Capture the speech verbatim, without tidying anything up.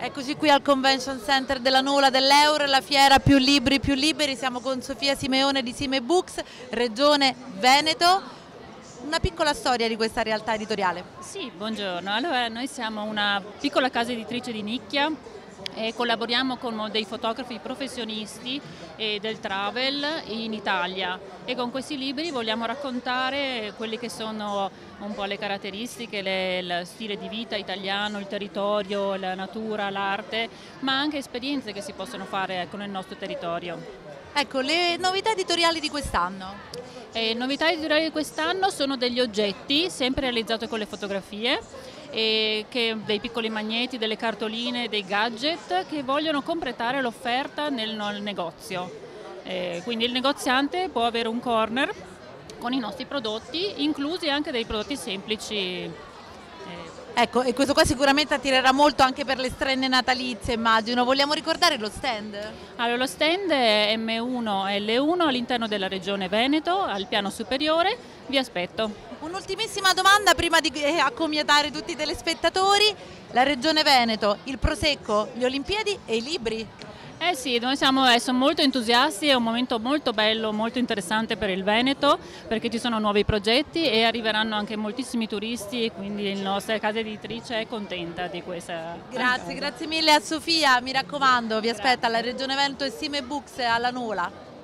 Eccoci qui al Convention Center della Nola dell'Euro, la fiera Più Libri Più Liberi. Siamo con Sofia Simeone di Sime Books, Regione Veneto. Una piccola storia di questa realtà editoriale. Sì, buongiorno. Allora, noi siamo una piccola casa editrice di nicchia e collaboriamo con dei fotografi professionisti e del travel in Italia, e con questi libri vogliamo raccontare quelli che sono un po' le caratteristiche, le, il stile di vita italiano, il territorio, la natura, l'arte, ma anche esperienze che si possono fare, ecco, nel nostro territorio. Ecco, le novità editoriali di quest'anno. Le novità editoriali di quest'anno sono degli oggetti, sempre realizzati con le fotografie, e che, dei piccoli magneti, delle cartoline, dei gadget che vogliono completare l'offerta nel, nel negozio. Eh, quindi il negoziante può avere un corner con i nostri prodotti, inclusi anche dei prodotti semplici. Eh. Ecco, e questo qua sicuramente attirerà molto anche per le strenne natalizie, immagino. Vogliamo ricordare lo stand? Allora, lo stand è M uno L uno all'interno della Regione Veneto, al piano superiore. Vi aspetto. Un'ultimissima domanda prima di eh, accomiatare tutti i telespettatori. La Regione Veneto, il Prosecco, le Olimpiadi e i libri. Eh sì, noi siamo adesso molto entusiasti, è un momento molto bello, molto interessante per il Veneto, perché ci sono nuovi progetti e arriveranno anche moltissimi turisti, e quindi la nostra casa editrice è contenta di questa. Grazie, grazie mille a Sofia, mi raccomando, vi aspetta la Regione Veneto e Sime Books alla Nola.